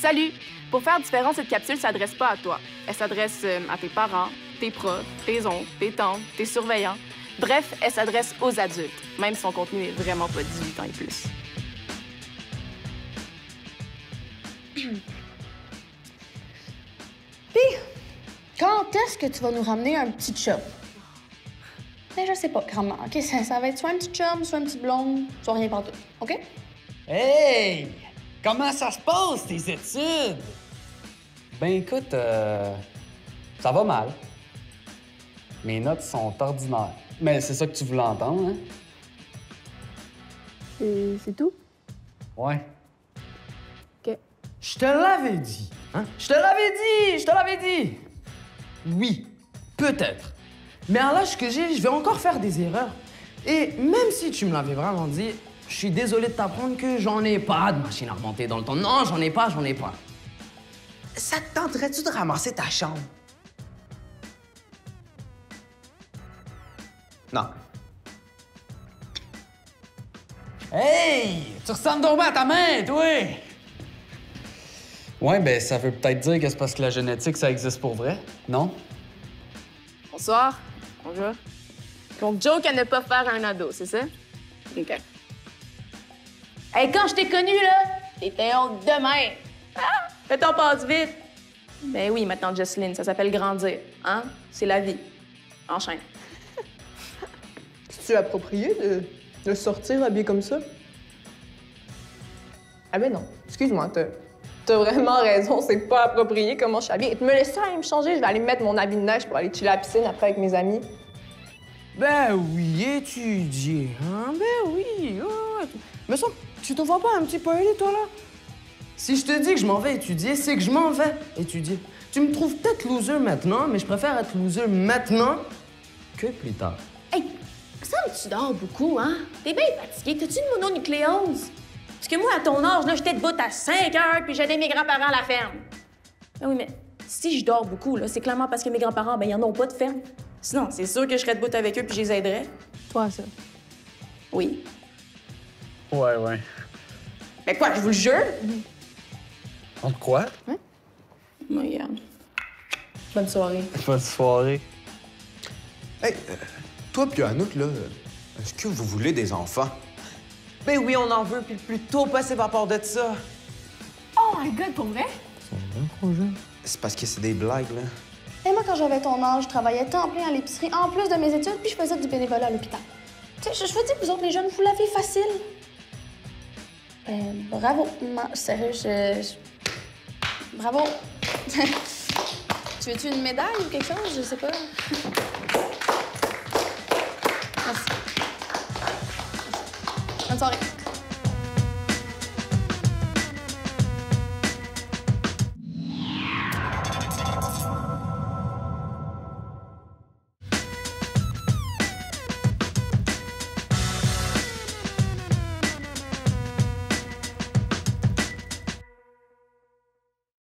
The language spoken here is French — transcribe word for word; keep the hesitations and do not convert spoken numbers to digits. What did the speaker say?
Salut! Pour faire différent, cette capsule ne s'adresse pas à toi. Elle s'adresse euh, à tes parents, tes profs, tes oncles, tes tantes, tes surveillants. Bref, elle s'adresse aux adultes, même si son contenu est vraiment pas dix-huit ans et plus. Puis, quand est-ce que tu vas nous ramener un petit chum? Ben, je sais pas, grand-mère. OK, ça, ça va être soit un petit chum, soit un petit blonde, soit rien partout. OK? Hey! Comment ça se passe, tes études? Ben écoute, euh, ça va mal. Mes notes sont ordinaires. Mais c'est ça que tu voulais entendre, hein? Et c'est tout? Ouais. OK. Je te l'avais dit, hein? Je te l'avais dit! Je te l'avais dit! Oui, peut-être. Mais à l'âge que j'ai, je vais encore faire des erreurs. Et même si tu me l'avais vraiment dit, je suis désolé de t'apprendre que j'en ai pas de machine à remonter dans le temps. Non, j'en ai pas, j'en ai pas. Ça te tenterait-tu de ramasser ta chambre? Non. Hey! Tu ressembles donc bien à ta main, toi! Ouais, ben ça veut peut-être dire que c'est parce que la génétique, ça existe pour vrai, non? Bonsoir. Bonjour. Donc, joke à ne pas faire un ado, c'est ça? OK. Hey, quand je t'ai connu, là, t'étais honte de même. Ah! Fais ton passe vite. Ben oui, maintenant, Jocelyne, ça s'appelle grandir, hein? C'est la vie. Enchaîne. C'est-tu approprié de, de sortir habillé comme ça? Ah ben non, excuse-moi, t'as, t'as vraiment raison, c'est pas approprié comment je suis habillée. Me laisser aller me changer, je vais aller me mettre mon habit de neige pour aller chiller à la piscine après avec mes amis. Ben oui, étudier, hein? Ben oui, ouais. Me semble, tu te vois pas un petit peu aller, toi, là? Si je te dis que je m'en vais étudier, c'est que je m'en vais étudier. Tu me trouves peut-être loser maintenant, mais je préfère être loser maintenant que plus tard. Hey, ça me tu dors beaucoup, hein? T'es bien fatigué. T'as-tu une mononucléose? Parce que moi, à ton âge, là, j'étais debout à cinq heures puis j'aidais mes grands-parents à la ferme. Ben oui, mais si je dors beaucoup, là, c'est clairement parce que mes grands-parents, ben, ils en ont pas de ferme. Sinon, c'est sûr que je serais debout avec eux puis je les aiderais. Toi, ça. Oui. Ouais, ouais. Mais quoi, je vous le jure? On te croit? Hein? Moi, regarde. Bonne soirée. Bonne soirée. Hey, euh, toi puis Anouk, là, est-ce que vous voulez des enfants? Ben oui, on en veut, puis le plus tôt possible à part de ça. Oh my God, pour vrai? C'est parce que c'est des blagues, là. Et moi, quand j'avais ton âge, je travaillais temps plein à l'épicerie, en plus de mes études, puis je faisais du bénévolat à l'hôpital. Tu sais, je, je vous dis, vous autres, les jeunes, vous l'avez facile. Euh, bravo. Non, sérieux, je... je- Bravo. Tu veux-tu une médaille ou quelque chose? Je sais pas. Merci. Bonne soirée.